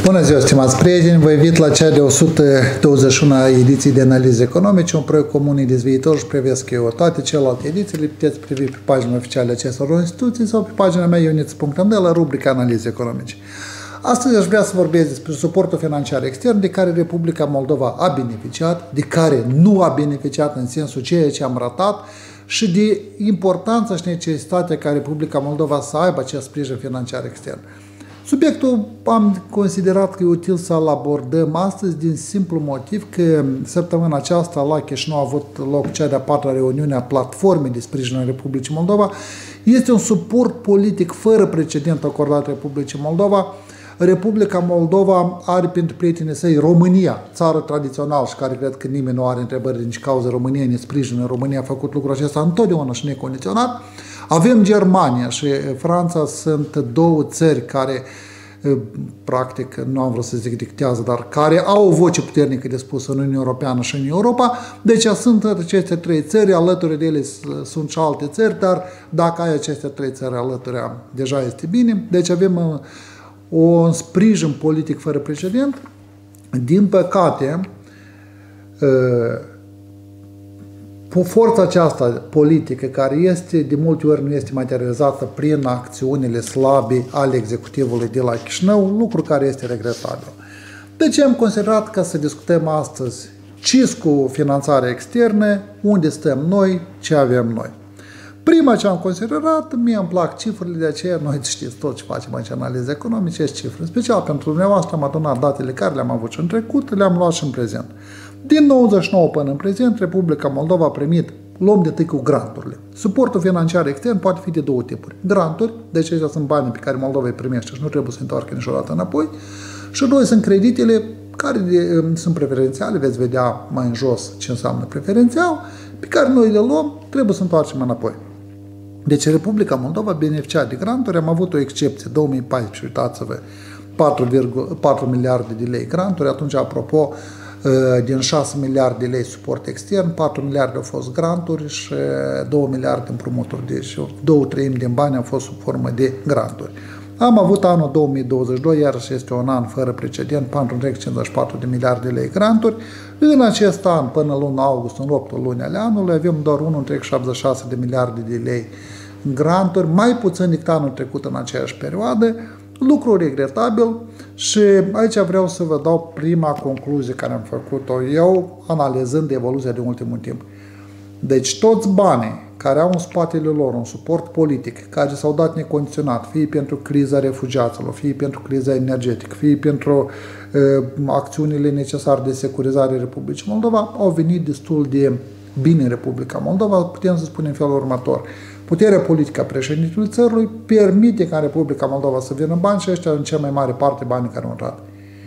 Bună ziua, stimați prieteni! Vă invit la cea de 121-a ediție de analize economice, un proiect comun de viitor și privesc eu. Toate celelalte ediții le puteți privi pe pagina oficială acestor instituții sau pe pagina mea ioniț.md la rubrica analize economice. Astăzi aș vrea să vorbesc despre suportul financiar extern de care Republica Moldova a beneficiat, de care nu a beneficiat în sensul ceea ce am ratat și de importanța și necesitatea ca Republica Moldova să aibă acest sprijin financiar extern. Subiectul am considerat că e util să-l abordăm astăzi din simplu motiv că săptămâna aceasta la Chișinău a avut loc cea de-a patra reuniune a platformei de sprijin în Republicii Moldova. Este un suport politic fără precedent acordat Republicii Moldova. Republica Moldova are pentru prietenii săi România, țară tradițională și care cred că nimeni nu are întrebări din ce cauză România ne sprijină. România a făcut lucrul acesta întotdeauna și necondiționat. Avem Germania și Franța, sunt două țări care, practic, nu am vrut să zic dictează, dar care au o voce puternică de spus în Uniunea Europeană și în Europa. Deci sunt aceste trei țări, alături de ele sunt și alte țări, dar dacă ai aceste trei țări alături, deja este bine. Deci avem un sprijin politic fără precedent. Din păcate, forța aceasta politică, care este de multe ori nu este materializată prin acțiunile slabe ale executivului de la Chișinău, lucru care este regretabil. De ce am considerat ca să discutăm astăzi CIS cu finanțarea externă, unde stăm noi, ce avem noi. Prima ce am considerat, mie îmi plac cifrele, de aceea noi știți tot ce facem aici, analize economice, cifre. În special pentru dumneavoastră am adunat datele care le-am avut și în trecut, le-am luat și în prezent. Din 99 până în prezent, Republica Moldova a primit, luăm de tâi cu granturile. Suportul financiar extern poate fi de două tipuri. Granturi, deci acestea sunt banii pe care Moldova îi primește și nu trebuie să întoarcă niciodată înapoi. Și doi sunt creditele care sunt preferențiale, veți vedea mai în jos ce înseamnă preferențial, pe care noi le luăm, trebuie să întoarcem înapoi. Deci Republica Moldova beneficia de granturi, am avut o excepție, 2014, uitați-vă, 4 miliarde de lei granturi, atunci, apropo, din 6 miliarde de lei suport extern, 4 miliarde au fost granturi și 2 miliarde împrumuturi, deci 2/3 din bani au fost sub formă de granturi. Am avut anul 2022, iarăși este un an fără precedent, 4,54 de miliarde de lei granturi. În acest an, până luna august, în 8 luni ale anului, avem doar 1,76 de miliarde de lei granturi, mai puțin decât anul trecut în aceeași perioadă, lucru regretabil și aici vreau să vă dau prima concluzie care am făcut-o eu, analizând evoluția de ultimul timp. Deci toți banii care au în spatele lor un suport politic, care s-au dat necondiționat, fie pentru criza refugiaților, fie pentru criza energetică, fie pentru acțiunile necesare de securizare Republicii Moldova, au venit destul de bine în Republica Moldova, putem să spunem în felul următor. Puterea politică a președintelui țării permite ca Republica Moldova să vină bani și ăștia în cea mai mare parte banii care au intrat.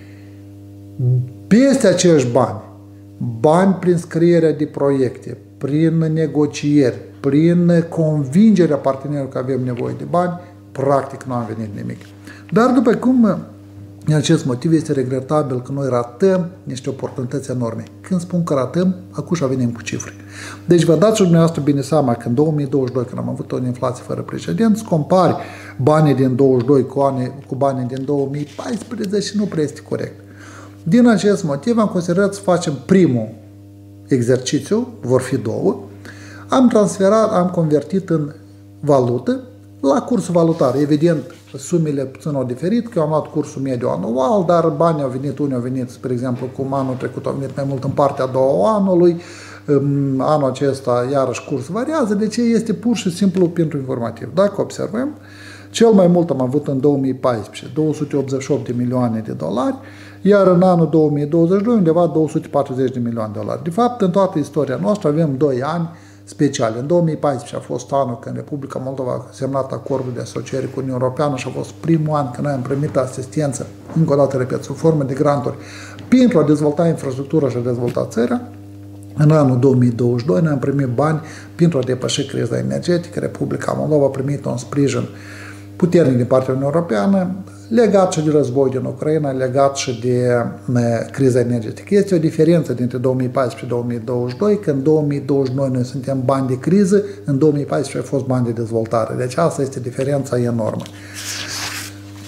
Peste acești bani prin scrierea de proiecte, prin negocieri, prin convingerea partenerilor că avem nevoie de bani, practic nu am venit nimic. Dar după cum, din acest motiv, este regretabil că noi ratăm niște oportunități enorme. Când spun că ratăm, acuși venim cu cifre. Deci vă dați și dumneavoastră bine seama că în 2022, când am avut o inflație fără precedent, să compari banii din 2022 cu banii din 2014 nu prea este corect. Din acest motiv am considerat să facem primul exercițiu, vor fi două, am convertit în valută la cursul valutar. Evident, sumele puțin au diferit, că eu am luat cursul mediu anual, dar banii au venit, unii au venit, spre exemplu, cum anul trecut au venit mai mult în partea a doua anului, anul acesta iarăși cursul variază, deci este pur și simplu pentru informativ. Dacă observăm, cel mai mult am avut în 2014, 288 de milioane de dolari, iar în anul 2022 undeva 240 de milioane de dolari. De fapt, în toată istoria noastră avem 2 ani speciale. În 2014 a fost anul când Republica Moldova a semnat acordul de asociere cu Uniunea Europeană și a fost primul an când noi am primit asistență, încă o dată repet, sub formă de granturi, pentru a dezvolta infrastructura și a dezvolta țara. În anul 2022 noi am primit bani pentru a depăși criza energetică. Republica Moldova a primit un sprijin puternic din partea Uniunii Europeană, legat și de război din Ucraina, legat și de criza energetică. Este o diferență dintre 2014 și 2022, că în 2022 noi suntem bani de criză, în 2014 au fost bani de dezvoltare. Deci asta este diferența enormă.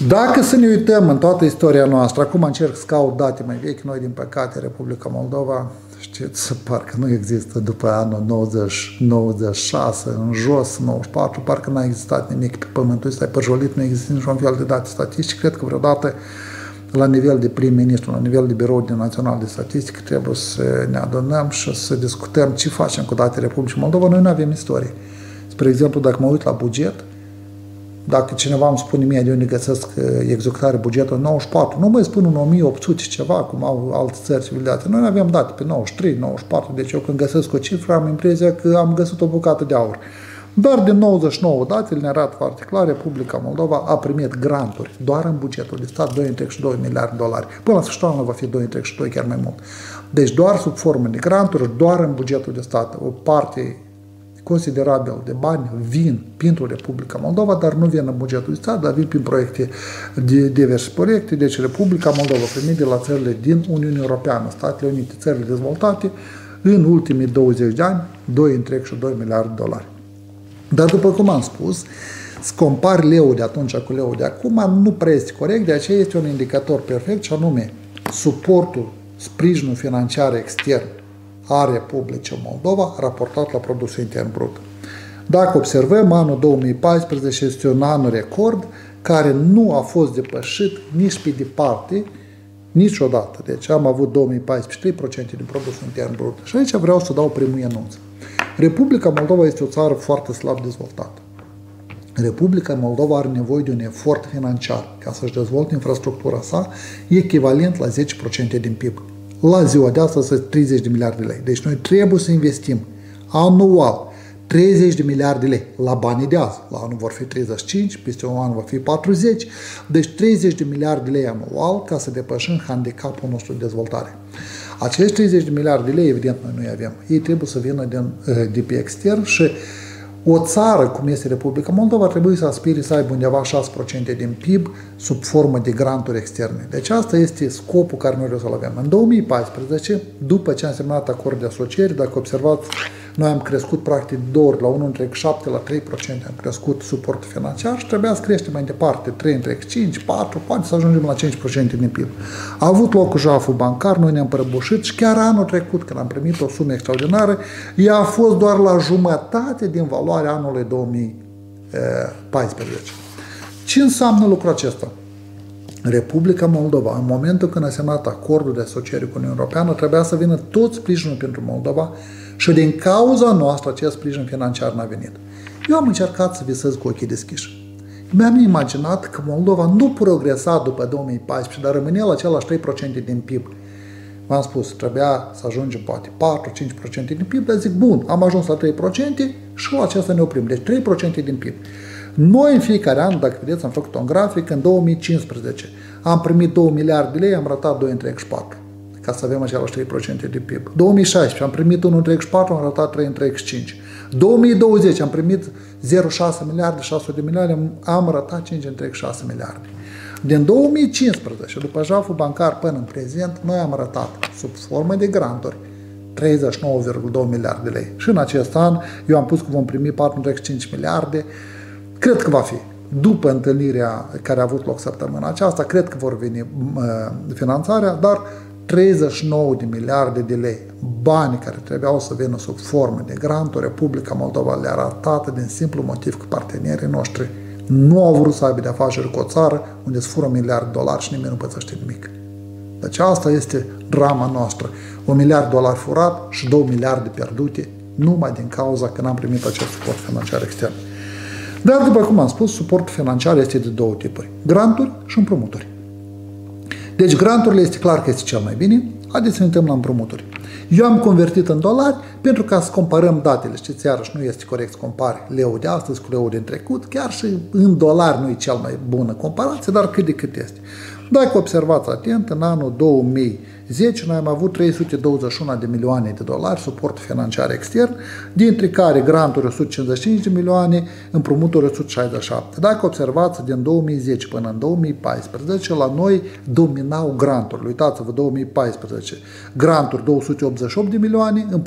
Dacă să ne uităm în toată istoria noastră, acum încerc să caut date mai vechi, noi din păcate, Republica Moldova, știți, parcă nu există după anul 90, 96, în jos, 94, parcă n-a existat nimic pe pământul ăsta, părjolit, nu există niciun fel de date statistice. Cred că vreodată la nivel de prim-ministru, la nivel de Birou Național de Statistică, trebuie să ne adunăm și să discutăm ce facem cu datele Republicii Moldova. Noi nu avem istorie. Spre exemplu, dacă mă uit la buget, dacă cineva îmi spune mie de unde găsesc executarea bugetului 94, nu mai spun în 1800 ceva, cum au alte țări civilizate. Noi nu avem date pe 93, 94, deci eu când găsesc o cifră am impresia că am găsit o bucată de aur. Dar din 99 datele ne arată foarte clar, Republica Moldova a primit granturi doar în bugetul de stat 2,2 miliarde de dolari. Până la sfârșitul anului va fi 2,2, chiar mai mult. Deci doar sub formă de granturi, doar în bugetul de stat. O parte considerabil de bani vin pentru Republica Moldova, dar nu vin în bugetul de stat, dar vin prin proiecte, diverse proiecte. Deci Republica Moldova primit de la țările din Uniunea Europeană, Statele Unite, țările dezvoltate, în ultimii 20 de ani, 2,2 miliarde de dolari. Dar după cum am spus, să compari leu de atunci cu leu de acum nu prea este corect, de aceea este un indicator perfect și anume suportul, sprijinul financiar extern a Republicii Moldova raportat la produsul intern brut. Dacă observăm, anul 2014 este un an record care nu a fost depășit nici pe departe, niciodată. Deci am avut 2014 3% din produsul intern brut. Și aici vreau să dau primul anunț. Republica Moldova este o țară foarte slab dezvoltată. Republica Moldova are nevoie de un efort financiar ca să-și dezvolte infrastructura sa echivalent la 10% din PIB. La ziua de astăzi sunt 30 de miliarde de lei. Deci noi trebuie să investim anual 30 de miliarde de lei la banii de azi. La anul vor fi 35, peste un an va fi 40. Deci 30 de miliarde de lei anual ca să depășim handicapul nostru de dezvoltare. Acești 30 de miliarde de lei, evident, noi nu avem. Ei trebuie să vină de pe extern și o țară, cum este Republica Moldova, trebuie să aspire să aibă undeva 6% din PIB sub formă de granturi externe. Deci asta este scopul care noi trebuie să-l avem. În 2014, după ce am semnat acord de asociere, dacă observați, noi am crescut practic 2 ori, la 1,7 la 3% am crescut suportul financiar și trebuia să creștem mai departe, 3,5, 4, poate să ajungem la 5% din PIB. A avut loc jaful bancar, noi ne-am prăbușit și chiar anul trecut, când am primit o sumă extraordinară, ea a fost doar la jumătate din valoarea anului 2014. Ce înseamnă lucrul acesta? Republica Moldova, în momentul când a semnat acordul de asociere cu Uniunea Europeană, trebuia să vină tot sprijinul pentru Moldova și din cauza noastră acest sprijin financiar n-a venit. Eu am încercat să visez cu ochii deschiși. Mi-am imaginat că Moldova nu progresa după 2014, dar rămânea la același 3% din PIB. V-am spus, trebuia să ajungem poate 4-5% din PIB, dar zic, bun, am ajuns la 3% și la acesta ne oprim. Deci 3% din PIB. Noi în fiecare an, dacă vedeți, am făcut un grafic, în 2015 am primit 2 miliarde de lei, am ratat 2,34 ca să avem același 3% de PIB. 2016 am primit 1,34, am ratat 3,35. 2020 am primit 0,6 miliarde, 600 de miliarde, am ratat 5,6 miliarde. Din 2015, după jaful bancar până în prezent, noi am ratat, sub formă de granturi, 39,2 miliarde de lei. Și în acest an, eu am pus că vom primi 4,5 miliarde. Cred că va fi. După întâlnirea care a avut loc săptămâna aceasta, cred că vor veni finanțarea, dar 39 de miliarde de lei, bani care trebuiau să vină sub formă de granturi, Republica Moldova le-a ratat din simplu motiv că partenerii noștri nu au vrut să aibă de afaceri cu o țară unde îți fură $1 miliard și nimeni nu pățește nimic. Deci asta este drama noastră. $1 miliard furat și 2 miliarde pierdute numai din cauza că n-am primit acest suport financiar extern. Dar, după cum am spus, suportul financiar este de două tipuri. Granturi și împrumuturi. Deci, granturile este clar că este cel mai bine. Haideți să ne uităm la împrumuturi. Eu am convertit în dolari pentru ca să comparăm datele. Știți, iarăși nu este corect să compari leu de astăzi cu leu din trecut. Chiar și în dolari nu e cea mai bună comparație, dar cât de cât este. Dacă observați atent, în anul 2010 noi am avut 321 de milioane de dolari suport financiar extern, dintre care granturi 155 de milioane, împrumuturi 167. Dacă observați, din 2010 până în 2014, la noi dominau granturile. Uitați-vă, 2014, granturi 288 de milioane, împrumuturi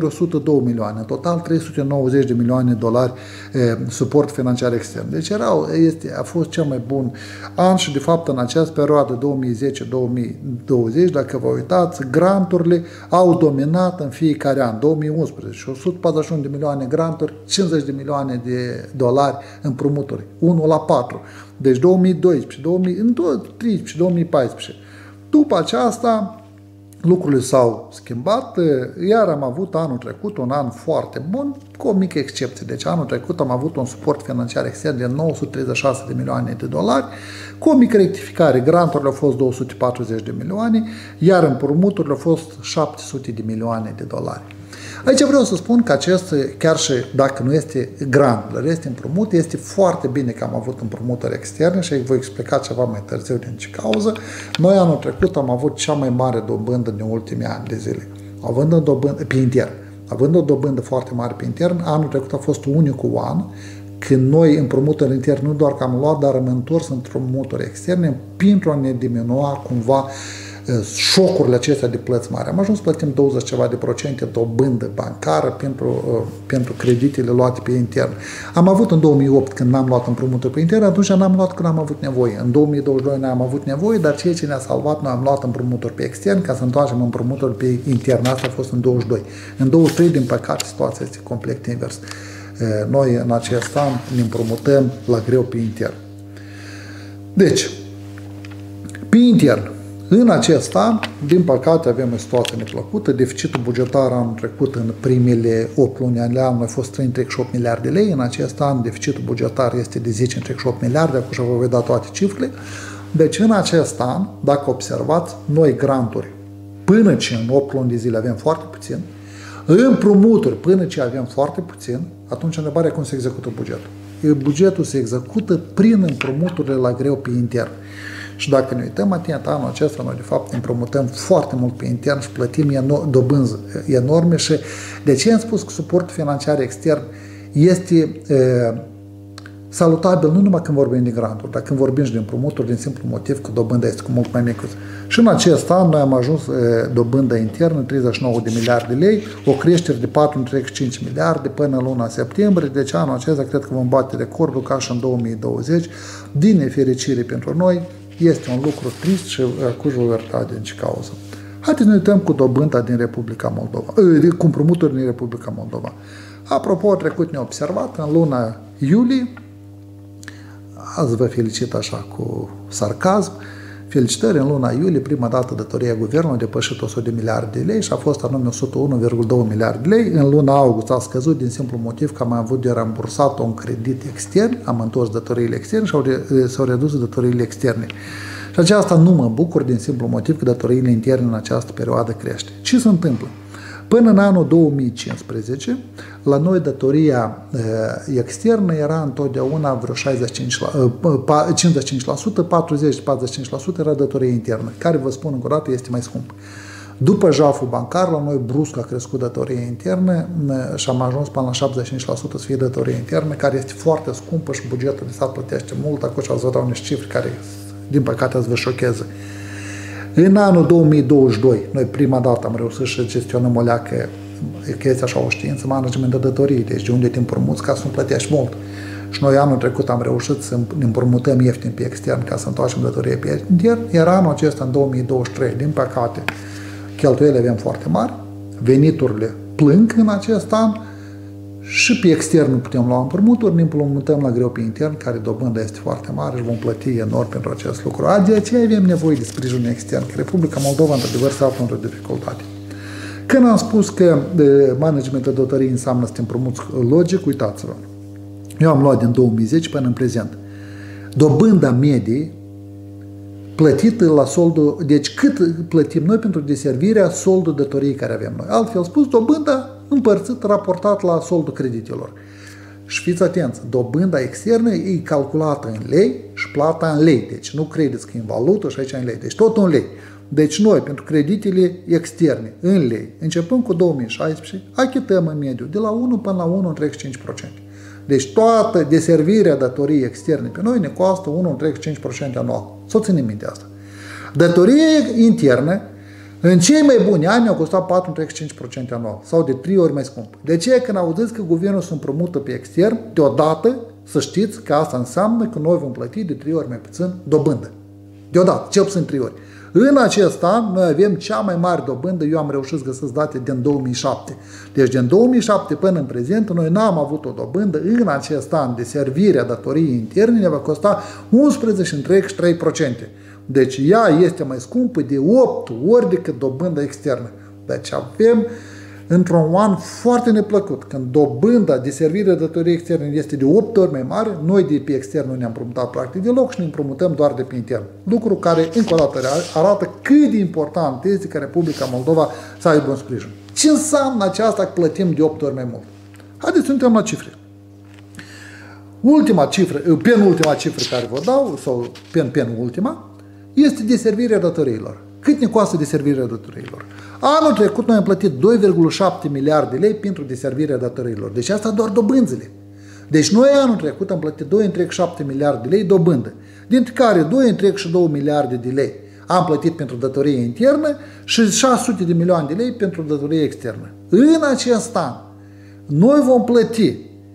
102 milioane, în total 390 de milioane de dolari suport financiar extern. Deci a fost cel mai bun an și de fapt în această perioadă 2010-2020, dacă vă uitați, granturile au dominat în fiecare an. 2011, 141 de milioane granturi, 50 de milioane de dolari împrumuturi, 1 la 4. Deci 2012, 2013, 2014. După aceasta, lucrurile s-au schimbat, iar am avut anul trecut un an foarte bun, cu o mică excepție. Deci anul trecut am avut un suport financiar extern de 936 de milioane de dolari, cu o mică rectificare. Granturile au fost 240 de milioane, iar împrumuturile au fost 700 de milioane de dolari. Aici vreau să spun că acest, chiar și dacă nu este grant, dar este împrumut, este foarte bine că am avut împrumuturi externe și voi explica ceva mai târziu din ce cauză. Noi anul trecut am avut cea mai mare dobândă din ultimii ani de zile, având o dobândă pe intern. Având o dobândă foarte mare pe intern, anul trecut a fost unicul an când noi împrumuturi interne nu doar că am luat, dar am întors împrumuturi externe pentru a ne diminua cumva șocurile acestea de plăți mari. Am ajuns să plătim 20 ceva de procente dobândă bancară pentru creditele luate pe intern. Am avut în 2008 când n-am luat împrumuturi pe intern, atunci n-am luat când am avut nevoie. În 2022 noi am avut nevoie, dar ceea ce ne-a salvat, noi am luat împrumuturi pe extern ca să întoarcem împrumuturi pe intern. Asta a fost în 22. În 23, din păcate, situația este complet invers. Noi în acest an ne împrumutăm la greu pe intern. Deci, pe intern, în acest an, din păcate, avem o situație neplăcută. Deficitul bugetar anul trecut, în primele 8 luni ale anului, a fost 38 miliarde de lei. În acest an, deficitul bugetar este de 10,38 miliarde. Acum și vă voi da toate cifrele. Deci, în acest an, dacă observați, noi granturi, până ce în 8 luni de zile avem foarte puțin, împrumuturi, până ce avem foarte puțin, atunci întrebarea cum se execută bugetul. Bugetul se execută prin împrumuturile la greu pe intern. Și dacă ne uităm atent, anul acesta, noi de fapt împrumutăm foarte mult pe intern și plătim dobânzi enorme și de ce am spus că suportul financiar extern este salutabil nu numai când vorbim de granturi, dar când vorbim și de împrumuturi, din simplu motiv că dobânda este cu mult mai mică. Și în acest an noi am ajuns dobânda internă 39 de miliarde de lei, o creștere de 4,5 miliarde până în luna septembrie, deci anul acesta cred că vom bate recordul ca și în 2020. Din nefericire pentru noi, este un lucru trist și cu juvertat din ce cauză. Haideți să ne uităm cu dobânda din Republica Moldova, cu împrumuturi din Republica Moldova. Apropo, trecut neobservat, în luna iulie, azi vă felicit așa cu sarcasm, felicitări, în luna iulie, prima dată datoria guvernului a depășit 100 de miliarde de lei și a fost anume 101,2 miliarde de lei. În luna august a scăzut din simplu motiv că am avut de rambursat un credit extern, am întors datoriile externe și s-au redus datoriile externe. Și aceasta nu mă bucur din simplu motiv că datoriile interne în această perioadă crește. Ce se întâmplă? Până în anul 2015, la noi datoria externă era întotdeauna vreo 55%, 40-45% era datoria internă, care, vă spun încă o dată, este mai scump. După jaful bancar, la noi brusc a crescut datoria internă și am ajuns până la 75% să fie datoria internă, care este foarte scumpă și bugetul de stat plătește mult. Acum și ați vă dau niște cifre care, din păcate, ați vă șocheze. În anul 2022, noi prima dată am reușit să gestionăm o leacă, că este așa o știință, management de datorii, deci de unde te împrumuți ca să nu plătești mult. Și noi anul trecut am reușit să ne împrumutăm ieftin pe extern ca să întoarcem datorie pe intern, iar anul acesta, în 2023, din păcate, cheltuielile avem foarte mari, veniturile plâng în acest an și pe extern nu putem lua împrumuturi, ne împrumutăm la greu pe intern, care dobânda este foarte mare și vom plăti enorm pentru acest lucru. De aceea avem nevoie de sprijin extern, că Republica Moldova, într-adevăr, se află într-o dificultate. Când am spus că managementul de datorii înseamnă să te împrumuți logic, uitați-vă. Eu am luat din 2010 până în prezent. Dobânda medie plătită la soldul, deci cât plătim noi pentru deservirea soldul datoriei care avem noi. Altfel spus, dobânda împărțit, raportat la soldul creditelor. Și fiți atenți, dobânda externă e calculată în lei și plata în lei. Deci nu credeți că e în valută și aici în lei. Deci tot în lei. Deci noi, pentru creditele externe, în lei, începând cu 2016, achităm în mediu de la 1 până la 1,35%. Deci toată deservirea datoriei externe pe noi ne costă 1,35% anual. Să ținem minte asta. Datoria internă În cei mai buni ani au costat 4,5% anual sau de 3 ori mai scump. De aceea când auziți că guvernul se împrumută pe extern, deodată să știți că asta înseamnă că noi vom plăti de 3 ori mai puțin dobândă. Deodată, cel puțin 3 ori. În acest an, noi avem cea mai mare dobândă, eu am reușit să găsesc date din 2007. Deci din 2007 până în prezent, noi n-am avut o dobândă în acest an de servire a datoriei interne, ne va costa 11,3%. Deci ea este mai scumpă de 8 ori decât dobânda externă. Deci avem într-un an foarte neplăcut, când dobânda de servire a datoriei externe este de 8 ori mai mare, noi de pe extern nu ne-am împrumutat practic deloc și ne împrumutăm doar de pe intern. Lucru care, încă o dată, arată cât de important este ca Republica Moldova să aibă un sprijin. Ce înseamnă aceasta că plătim de 8 ori mai mult? Haideți să uităm la cifre. Ultima cifră, penultima cifră care vă dau, sau penultima, este deservirea datoriilor. Cât ne costă deservirea datoriilor? Anul trecut noi am plătit 2,7 miliarde de lei pentru deservirea datoriilor. Deci asta doar dobânzile. Deci noi anul trecut am plătit 2,7 miliarde de lei dobândă, dintre care 2,2 miliarde de lei am plătit pentru datorie internă și 600 de milioane de lei pentru datorie externă. În acest an, noi vom plăti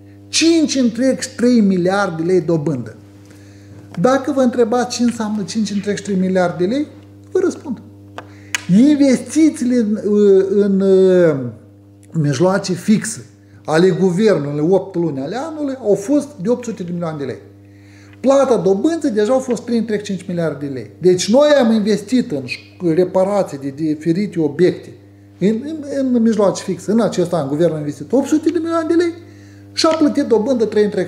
5,3 miliarde de lei dobândă. Dacă vă întrebați ce înseamnă 5,3 miliarde de lei, vă răspund. Investițiile în mijloace fixe ale guvernului în 8 luni ale anului au fost de 800 de milioane de lei. Plata dobânză deja au fost 3,5 miliarde de lei. Deci noi am investit în reparații de diferite obiecte în mijloace fixe. În acest an guvernul a investit 800 de milioane de lei și a plătit dobândă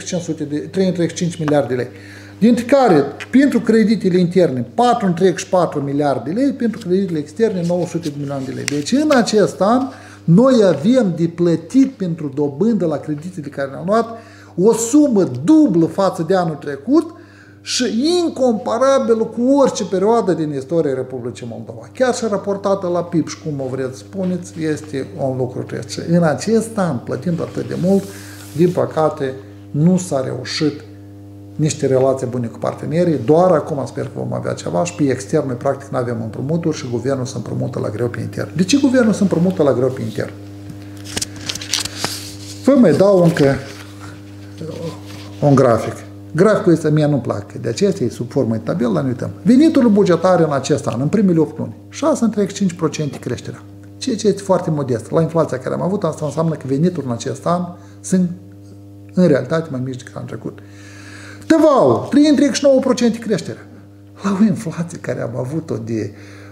3,5 miliarde de lei. Dintre care, pentru creditele interne, 4,4 miliarde de lei, pentru creditele externe, 900 de milioane de lei. Deci, în acest an, noi avem de plătit pentru dobândă la creditele care ne-am luat o sumă dublă față de anul trecut și incomparabilă cu orice perioadă din istoria Republicii Moldova. Chiar și raportată la PIB și cum o vreți spuneți, este un lucru trece. În acest an, plătind atât de mult, din păcate, nu s-a reușit niște relații bune cu partenerii, doar acum sper că vom avea ceva și pe extern noi practic nu avem împrumuturi și guvernul se împrumută la greu pe intern. De ce guvernul se împrumută la greu pe intern? Vă mai dau încă un grafic. Graficul ăsta mie nu-mi place, de aceea este sub formă de tabel, dar ne uităm. Veniturile bugetare în acest an, în primele 8 luni, 6,5% creșterea. Ceea ce este foarte modest. La inflația care am avut, asta înseamnă că veniturile în acest an sunt în realitate mai mici decât anul trecut. Tăvau, 3,9% creștere. La o inflație care am avut-o de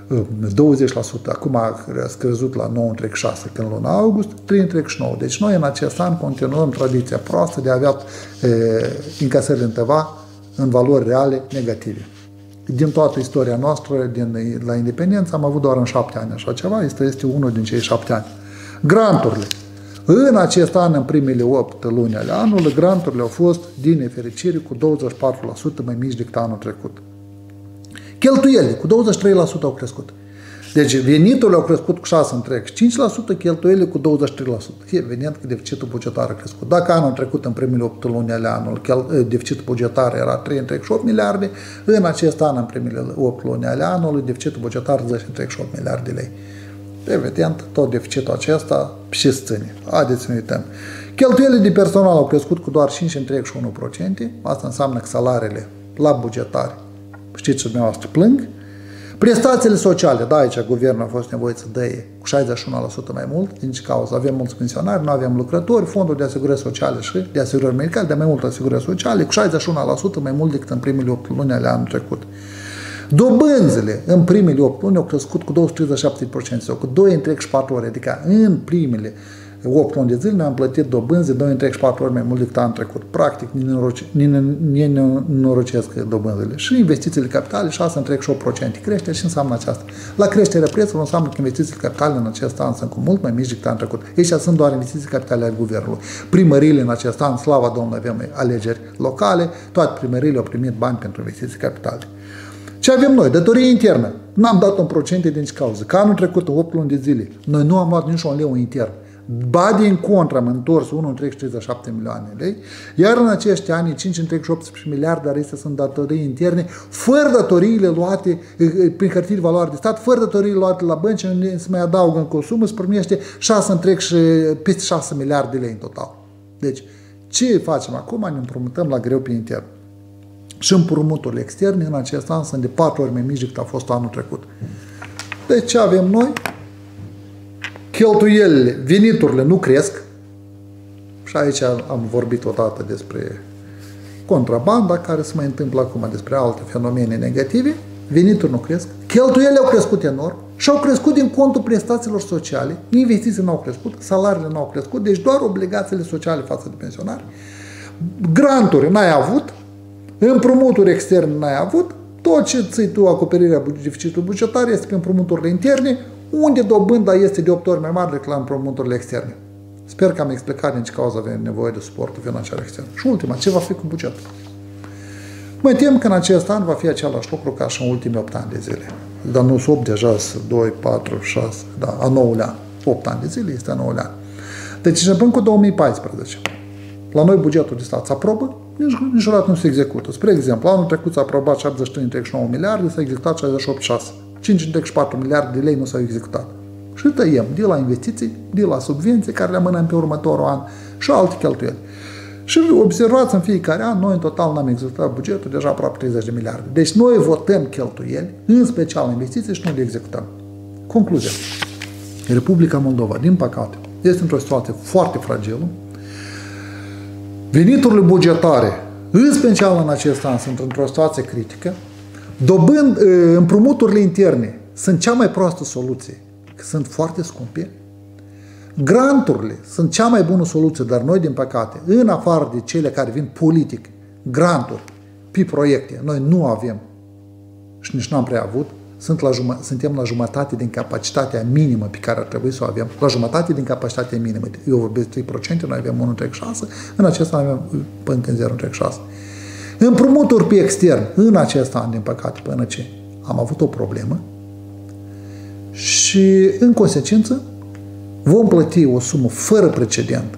20%, acum a scăzut la 9,6% în luna august, 3,9%. Deci noi în acest an continuăm tradiția proastă de a avea încasări în tăva în valori reale negative. Din toată istoria noastră, la independență, am avut doar în 7 ani așa ceva, este unul din cei 7 ani. Granturile. În acest an, în primele 8 luni ale anului, granturile au fost, din nefericire, cu 24% mai mici decât anul trecut. Cheltuielile, cu 23% au crescut. Deci veniturile au crescut cu 6,5%, cheltuielile cu 23%. Evident că deficitul bugetar a crescut. Dacă anul trecut, în primele 8 luni ale anului, deficitul bugetar era 3,8 miliarde, în acest an, în primele 8 luni ale anului, deficitul bugetar 10,8 miliarde de lei. Evident, tot deficitul acesta și ține. Haideți să ne uităm. Cheltuielile de personal au crescut cu doar 5,1%. Asta înseamnă că salariile la bugetari, știți și dumneavoastră, plâng. Prestațiile sociale, da, aici guvernul a fost nevoit să dăie cu 61% mai mult, din ce cauză avem mulți pensionari, nu avem lucrători, fondul de asigurări sociale și de asigurări medicale, de mai mult asigurări sociale, cu 61% mai mult decât în primele 8 luni ale anului trecut. Dobânzile în primele 8 luni au crescut cu 237% sau cu 2,4 ori, adică în primele 8 luni de zile ne-am plătit dobânzi de 2,4 ori mai mult decât anul trecut. Practic, ne nenorocesc dobânzile. Și investițiile capitale, 6,8% creștere și înseamnă aceasta. La creșterea prețului înseamnă că investițiile capitale în acest an sunt cu mult mai mici decât anul trecut. Aici sunt doar investiții capitale ale guvernului. Primăriile în acest an, slavă Domnului, avem alegeri locale, toate primăriile au primit bani pentru investiții capitale. Ce avem noi? Datorie internă. N-am dat un procent din ce cauză. Că anul trecut, în 8 luni de zile, noi nu am luat nici un leu intern. Ba din contră am întors 1,37 milioane de lei, iar în acești ani 5,18 miliarde, dar astea sunt datorii interne, fără datoriile luate prin hârtii de valoare de stat, fără datoriile luate la bănci, se mai adaugă încă o sumă, se primește peste 6 miliarde de lei în total. Deci, ce facem acum? Ne împrumutăm la greu pe intern. Și împrumuturile externe în acest an sunt de 4 ori mai mici decât a fost anul trecut. Deci ce avem noi? Cheltuielile, veniturile nu cresc. Și aici am vorbit odată despre contrabanda, care se mai întâmplă acum, despre alte fenomene negative. Venituri nu cresc. Cheltuielile au crescut enorm și au crescut din contul prestațiilor sociale. Investițiile nu au crescut, salariile nu au crescut, deci doar obligațiile sociale față de pensionari. Granturi n-ai avut, împrumuturi externe n-ai avut, tot ce ții tu acoperirea deficitului bugetar este pe împrumuturile interne, unde dobânda este de 8 ori mai mare decât la împrumuturile externe. Sper că am explicat din ce cauză avem nevoie de suportul financiar extern. Și ultima, ce va fi cu bugetul? Mă tem că în acest an va fi același lucru ca și în ultimii 8 ani de zile. Dar nu sunt 8, deja 2, 4, 6, da, a 9-lea an. 8 ani de zile este a 9-lea an. Deci începând cu 2014. La noi bugetul de stat se aprobă, niciodată nu se execută. Spre exemplu, anul trecut s-a aprobat 73,9 miliarde, s-a executat 68,6. 5,4 miliarde de lei nu s-au executat. Și tăiem de la investiții, de la subvenții care le amânăm pe următorul an și alte cheltuieli. Și observați, în fiecare an, noi în total n-am executat bugetul deja aproape 30 de miliarde. Deci noi votăm cheltuieli, în special investiții, și nu le executăm. Concluzia. Republica Moldova, din păcate, este într-o situație foarte fragilă. Veniturile bugetare, în special în acest an, sunt într-o situație critică. Împrumuturile interne sunt cea mai proastă soluție, că sunt foarte scumpe. Granturile sunt cea mai bună soluție, dar noi, din păcate, în afară de cele care vin politic, granturi pe proiecte, noi nu avem și nici n-am prea avut. Suntem la jumătate din capacitatea minimă pe care ar trebui să o avem. La jumătate din capacitatea minimă. Eu vorbesc 3%, noi avem 1,6%, în acest an avem până în 0,6%. Împrumuturi pe extern, în acest an, din păcate, până ce am avut o problemă și, în consecință, vom plăti o sumă fără precedent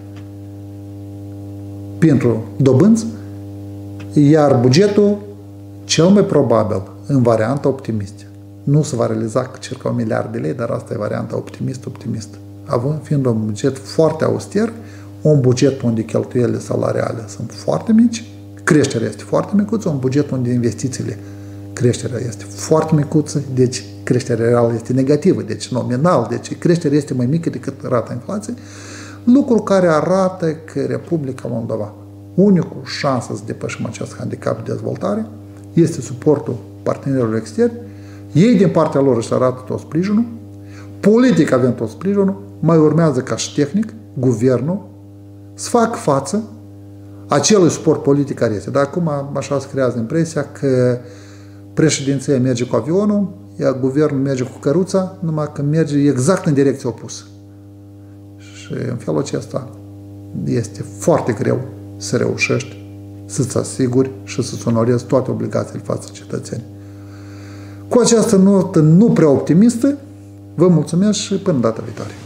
pentru dobânzi, iar bugetul, cel mai probabil, în varianta optimistă, nu se va realiza cu circa 1 miliard de lei, dar asta e varianta optimist. Fiind un buget foarte auster, un buget unde cheltuielile salariale sunt foarte mici, creșterea este foarte micuță, un buget unde investițiile, creșterea este foarte micuță, deci creșterea reală este negativă, deci nominal, deci creșterea este mai mică decât rata inflației, lucru care arată că Republica Moldova, unicul șansă să depășim acest handicap de dezvoltare, este suportul partenerilor externi. Ei, din partea lor, își arată tot sprijinul, politic avem tot sprijinul, mai urmează ca și tehnic, guvernul, să fac față acelui suport politic care este. Dar acum așa se creează impresia că președinția merge cu avionul, iar guvernul merge cu căruța, numai că merge exact în direcția opusă. Și în felul acesta este foarte greu să reușești să-ți asiguri și să-ți onorezi toate obligațiile față cetățeni. Cu această notă nu prea optimistă, vă mulțumesc și până data viitoare.